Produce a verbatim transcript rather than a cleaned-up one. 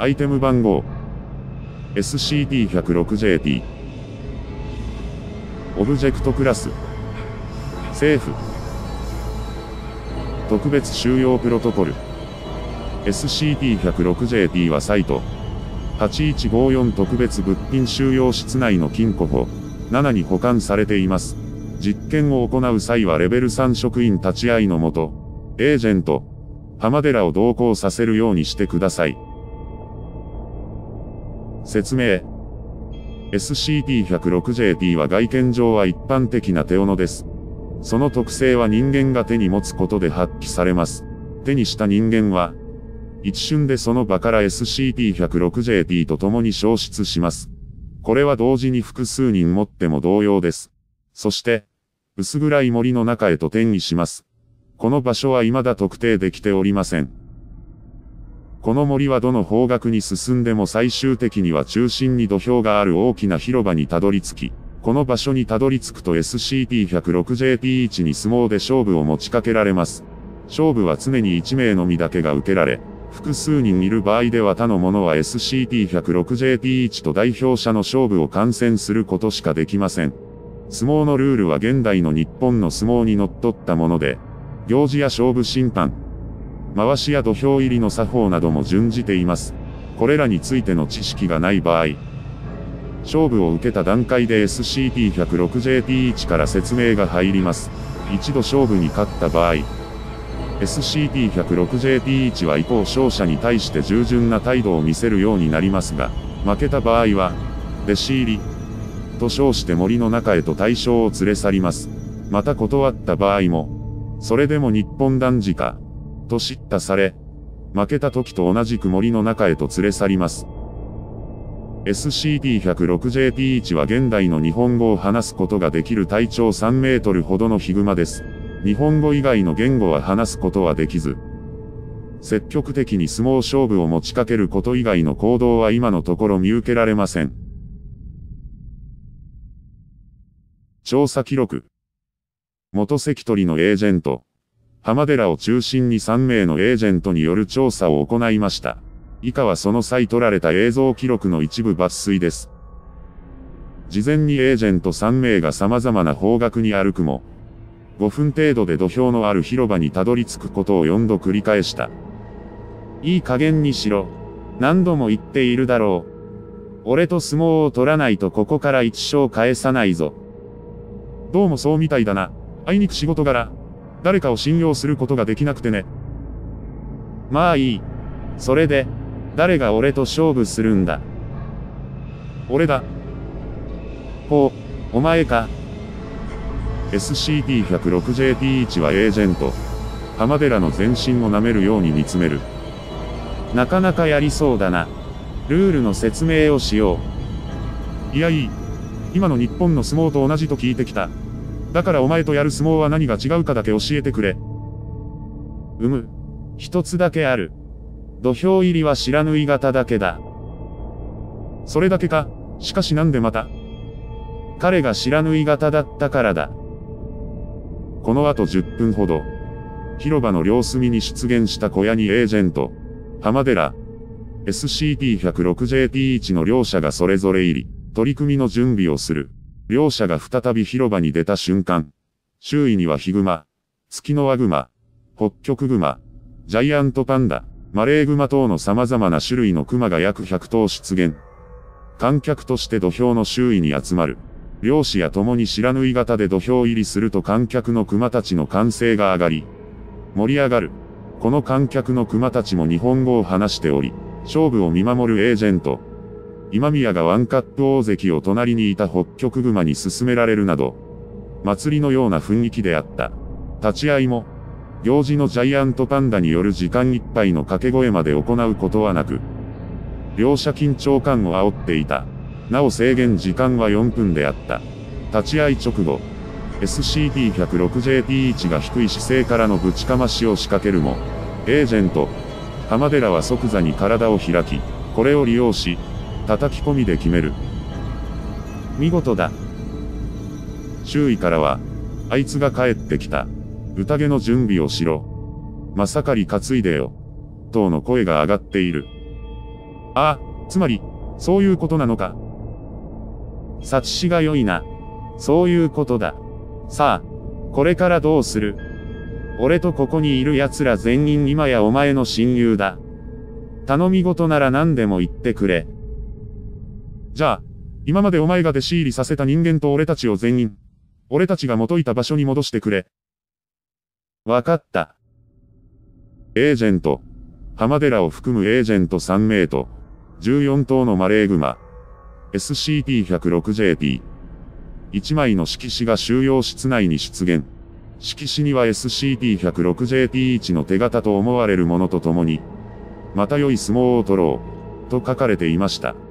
アイテム番号 エスシーティーひゃくろくジェーティー オブジェクトクラスセーフ特別収容プロトコル エスシーティーひゃくろくジェーティー はサイトはちいちごよん特別物品収容室内の金庫庫ななに保管されています。実験を行う際はレベルさん職員立ち会いのもと、エージェント、浜寺を同行させるようにしてください。説明。エスシーティーひゃくろくジェーティー は外見上は一般的な手斧です。その特性は人間が手に持つことで発揮されます。手にした人間は、一瞬でその場から エスシーティーひゃくろくジェーティー と共に消失します。これは同時に複数人持っても同様です。そして、薄暗い森の中へと転移します。この場所は未だ特定できておりません。この森はどの方角に進んでも最終的には中心に土俵がある大きな広場にたどり着き、この場所にたどり着くと エスシーティーひゃくろくジェーティーいち に相撲で勝負を持ちかけられます。勝負は常にいち名のみだけが受けられ、複数人いる場合では他の者は エスシーティーひゃくろくジェーティーいち と代表者の勝負を観戦することしかできません。相撲のルールは現代の日本の相撲にのっとったもので、行事や勝負審判、回しや土俵入りの作法なども準じています。これらについての知識がない場合、勝負を受けた段階で エスシーティーひゃくろくジェーティーいち から説明が入ります。一度勝負に勝った場合、エスシーティーひゃくろくジェーティーいち は以降勝者に対して従順な態度を見せるようになりますが、負けた場合は、弟子入り、と称して森の中へと対象を連れ去ります。また断った場合も、それでも日本男児か、と叱咤され、負けた時と同じく森の中へと連れ去ります。エスシーティーひゃくろくジェーティーいち は現代の日本語を話すことができる体長さんメートルほどのヒグマです。日本語以外の言語は話すことはできず、積極的に相撲勝負を持ちかけること以外の行動は今のところ見受けられません。調査記録。元関取のエージェント。浜寺を中心にさん名のエージェントによる調査を行いました。以下はその際撮られた映像記録の一部抜粋です。事前にエージェントさん名が様々な方角に歩くも、ごふん程度で土俵のある広場にたどり着くことをよんど繰り返した。いい加減にしろ。何度も言っているだろう。俺と相撲を取らないとここから一生返さないぞ。どうもそうみたいだな。あいにく仕事柄。誰かを信用することができなくてね。まあいい。それで、誰が俺と勝負するんだ。俺だ。ほう、お前か。エスシーティーひゃくろくジェーティーいち はエージェント。浜寺の全身を舐めるように見つめる。なかなかやりそうだな。ルールの説明をしよう。いやいい。今の日本の相撲と同じと聞いてきた。だからお前とやる相撲は何が違うかだけ教えてくれ。うむ。一つだけある。土俵入りは不知火型だけだ。それだけか。しかしなんでまた。彼が不知火型だったからだ。この後じゅっぷんほど、広場の両隅に出現した小屋にエージェント、浜寺、エスシーティーひゃくろくジェーティーいち の両者がそれぞれ入り、取り組みの準備をする。両者が再び広場に出た瞬間、周囲にはヒグマ、ツキノワグマ、ホッキョクグマ、ジャイアントパンダ、マレーグマ等の様々な種類のクマが約ひゃく頭出現。観客として土俵の周囲に集まる。両者共に不知火型で土俵入りすると観客の熊たちの歓声が上がり、盛り上がる。この観客の熊たちも日本語を話しており、勝負を見守るエージェント、今宮がワンカップ大関を隣にいたホッキョクグマに勧められるなど、祭りのような雰囲気であった。立ち会いも、行事のジャイアントパンダによる時間いっぱいの掛け声まで行うことはなく、両者緊張感を煽っていた。なお制限時間はよんぷんであった。立ち会い直後、エスシーティーひゃくろくジェーティーいち が低い姿勢からのぶちかましを仕掛けるも、エージェント、浜寺は即座に体を開き、これを利用し、叩き込みで決める。見事だ。周囲からは、あいつが帰ってきた。宴の準備をしろ。まさかり担いでよ。等の声が上がっている。 ああ、つまり、そういうことなのか。察しが良いな。そういうことだ。さあ、これからどうする？俺とここにいる奴ら全員今やお前の親友だ。頼み事なら何でも言ってくれ。じゃあ、今までお前が弟子入りさせた人間と俺たちを全員、俺たちが元いた場所に戻してくれ。わかった。エージェント、浜寺を含むエージェントさん名と、じゅうよん頭のマレーグマ、エスシーティーひゃくろくジェーピー。いち枚の色紙が収容室内に出現。色紙には エスシーティーひゃくろくジェーピーいち の手形と思われるものとともに、また良い相撲を取ろう、と書かれていました。